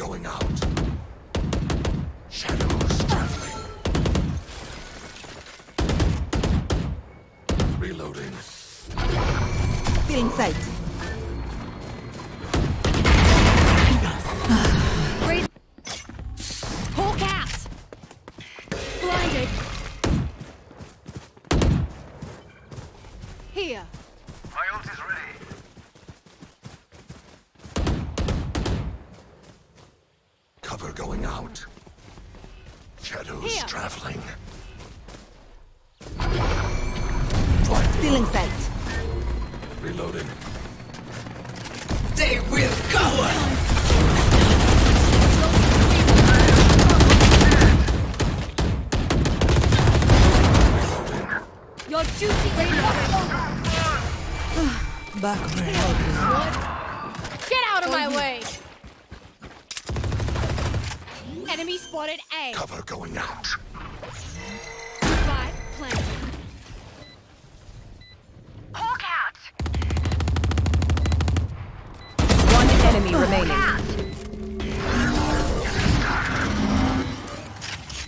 going out. Shadows traveling. Reloading. Feeling sight. Great. Hawk out. Blinded. Here. My ult is ready. Cover going out. Shadows Here. traveling. Feeling sight. Reloading. They will cover. Your duty Back where I belong. Get out of my way! Enemy spotted A. Cover going out.